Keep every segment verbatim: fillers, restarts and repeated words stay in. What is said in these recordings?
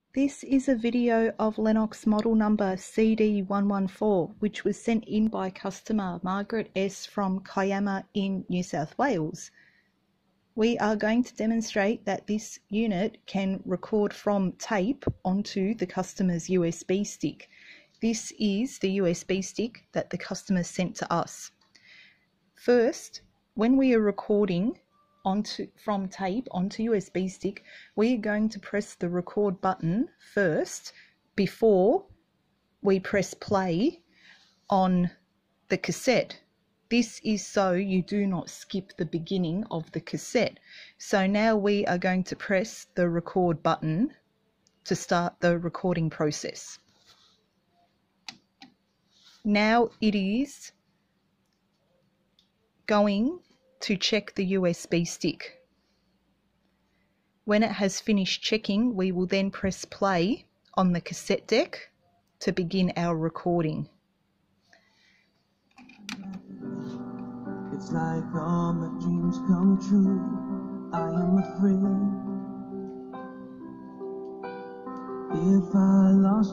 This is a video of Lennox model number C D one one four, which was sent in by customer Margaret S from Kiama in New South Wales. We are going to demonstrate that this unit can record from tape onto the customer's U S B stick. This is the U S B stick that the customer sent to us. First, when we are recording onto from tape onto U S B stick, we are going to press the record button first before we press play on the cassette. This is so you do not skip the beginning of the cassette. So now we are going to press the record button to start the recording process. Now it is going to check the U S B stick. When it has finished checking, we will then press play on the cassette deck to begin our recording. It's like all my dreams come true. I am afraid if I lost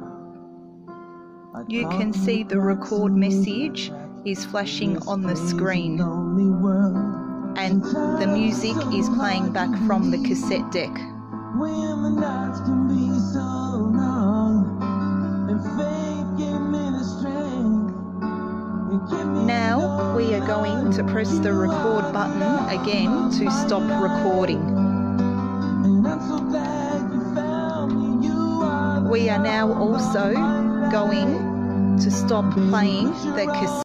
you, you can see the record message is flashing on the screen, and the music is playing back from the cassette deck. When the nights can be so long and faith give me the strength. Now we are going to press the record button again to stop recording. We are now also going to stop playing the cassette.